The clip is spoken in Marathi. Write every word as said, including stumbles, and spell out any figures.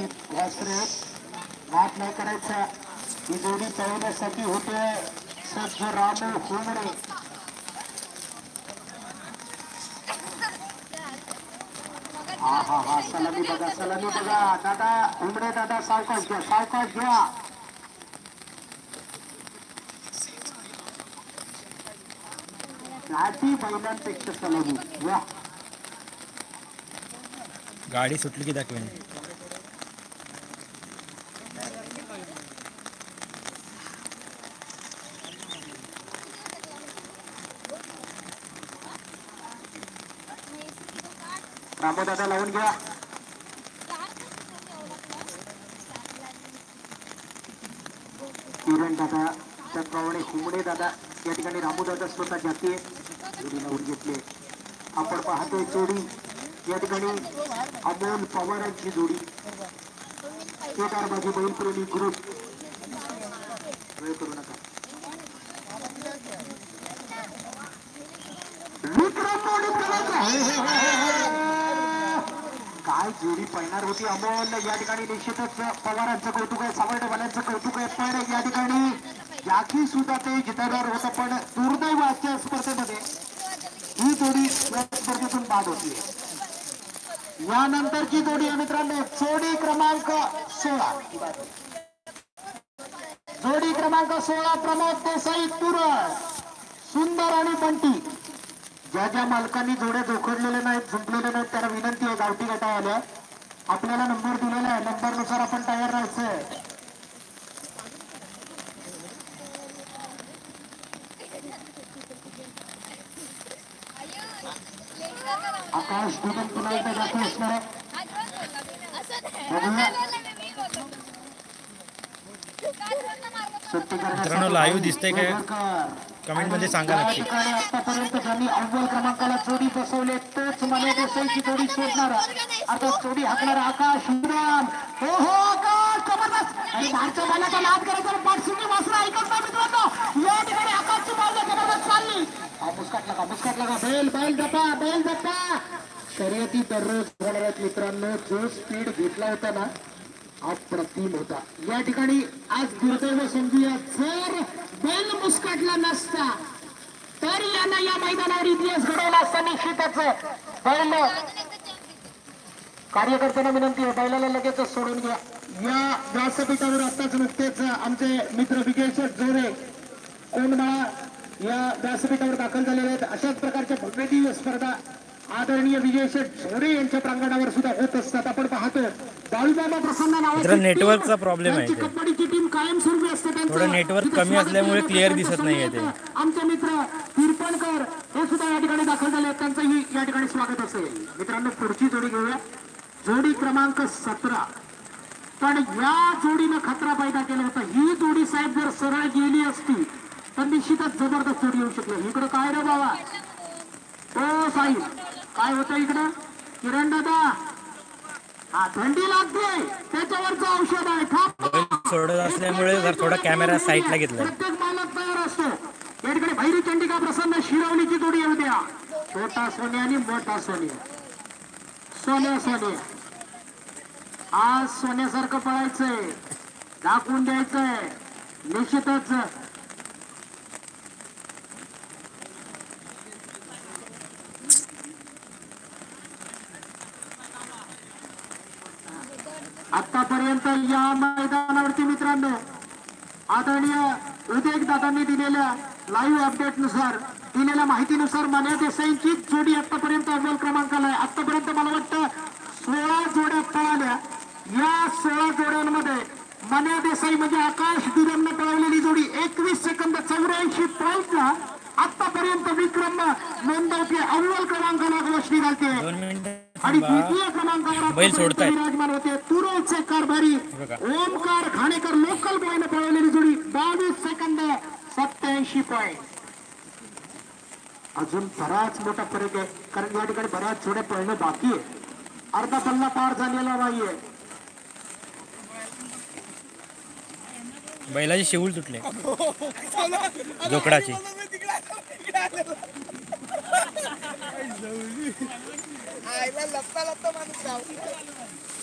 व्यवस्थित वासरे घात नाही करायचा. ही जोडी पळवण्यासाठी होते सज्ज रामू हुमरे. हा हा हा सलामी बघा सलामी बघा दादा हुमरे दादा सावकाश घ्या सावकाश घ्या. गाठी बैलांपेक्षा सलामी वा. गाडी सुटली की दाखवेन. रामू दादा लावून घ्या. किरण दादा त्याचप्रमाणे हुमडे दादा या ठिकाणी रामू दादा स्वतः जाते जोडी लावून घेतले. आपण पाहतोय जोडी या ठिकाणी अमोल पवारांची जोडी केदार बाजी बैलप्रेमी ग्रुप. वेळ करू नका. काय जोडी पळणार होती अमोल. या ठिकाणी निश्चितच पवारांचं कौतुक आहे सावर्डेवाल्यांचं कौतुक आहे. पण या ठिकाणी याची सुद्धा ते जितायवर होतं पण दुर्दैव आजच्या स्पर्धेमध्ये ही जोडी या स्पर्धेतून बाद होती. यानंतरची जोडी आहे मित्रांनो जोडी क्रमांक सोळा जोडी क्रमांक सोळा प्रमोद देसाई तुरळ सुंदर आणि बंटी. ज्या ज्या मालकांनी जोड्या जोखडलेल्या नाहीत झुंपलेल्या नाहीत त्याला विनंती आहे गावठी गटावाल्या आपल्याला नंबर दिलेला आहे नंबरनुसार आपण तयार राहायचंय. आकाश दुबन पुन्हा एकदा दाखवू असणार आहे. मित्रांनो लाईव्ह दिसतंय काय कमेंट मध्ये सांगा नक्की. आतापर्यंत ज्यांनी अव्वल क्रमांकाला जोडी बसवले तोच मने देसाईची जोडी सोडणारा अर्थात जोडी हाकणारा आकाश उडान. हो हो आकाश जबरदस्त आणि बाहेरच्या बालाचा लाभ करायचा पाठशिंगी वासरा ऐकत नाही मित्रांनो. या ठिकाणी आकाशची बाल जबरदस्त चालली. हा मुस्काट लगा मुस्काट लगा बैल बैल जपा बैल जपा. शर्यती दररोज होणार आहेत मित्रांनो. जो स्पीड घेतला होता ना अप्रतिम होता. या ठिकाणी आज दुर्दैव समजूया जर बैल मुस्काटला नसता तर यांना या मैदानावर इतिहास घडवला असता निश्चितच. बैल कार्यकर्त्यांना विनंती आहे बैलाला लगेच सोडून घ्या. या व्यासपीठावर आताच नुकतेच आमचे मित्र विजय जोरे कोंडमाळा या व्यासपीठावर दाखल झालेले आहेत. अशाच प्रकारच्या भव्य स्पर्धा आदरणीय विजय झोरे यांच्या प्रांगणावर सुद्धा होत असतात. आपण पाहतो बाळूमामा प्रसन्न नावाची नेटवर्कचा प्रॉब्लेम आहे. कबड्डीची टीम कायमस्वरूपी असते. थोडं नेटवर्क कमी असल्यामुळे क्लिअर दिसत नाहीये ते. आमचे मित्र तिरपणकर हे सुद्धा या ठिकाणी दाखल झाले आहेत त्यांचंही या ठिकाणी स्वागत असेल. मित्रांनो पुढची जोडी घेऊया जोडी क्रमांक सतरा. पण या जोडीनं खतरा पैदा केला होता. ही जोडी साहेब जर सरळ गेली असती तर निश्चितच जबरदस्त जोडी येऊ शकली. इकडं काय रे बाबा ओ साहेब काय होतं इकडं किरण दादा. हा थंडी लागते त्याच्यावरचं औषध आहे. सोडत असल्यामुळे जर थोडा कॅमेरा साईडला घेतला. प्रत्येक मालक तयार असतो. या ठिकाणी भैरी चंडिका प्रसन्न शिरवलीची जोडी येऊ द्या. छोटा सोने आणि मोठा सोने सोन्या सोने. आज सोन्यासारखं पळायचंय दाखवून द्यायचंय निश्चितच. आतापर्यंत या मैदानावरती मित्रांनो आदरणीय उदय दादांनी दिलेल्या लाईव्ह अपडेट नुसार दिलेल्या माहितीनुसार मन्या देसाईंची जोडी आतापर्यंत अव्वल क्रमांकाला आहे. आतापर्यंत मला वाटतं सोळा जोड्या पळाल्या. या सोळा जोड्यांमध्ये मन्या देसाई म्हणजे आकाश दुधांना पळवलेली जोडी एकवीस सेकंद चौऱ्याऐंशी पॉईंटला आतापर्यंत विक्रम नोंदवते. अव्वल क्रमांकाला गोष्टी घालते आणि द्वितीय क्रमांकावर विराजमान होते तुरोचे कारभारी ओमकार खाणेकर लोकल बॉयने पळवलेली जोडी बावीस सेकंद सत्याऐंशी पॉईंट. अजून बराच मोठा फरक आहे कारण या ठिकाणी बऱ्याच जोड्या पळणं बाकी आहे. अर्धा पल्ला पार झालेला नाहीये. बैलाची शेवूल तुटले जोकडाची. आईला लपता लपता माणूस